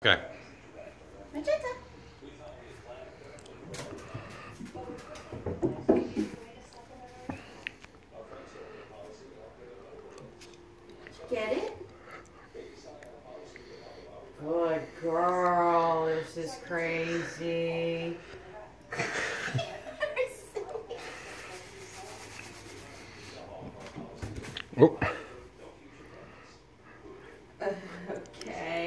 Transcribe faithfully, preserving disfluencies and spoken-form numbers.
Okay. Magenta. Get it? Good girl. This is crazy. Oh.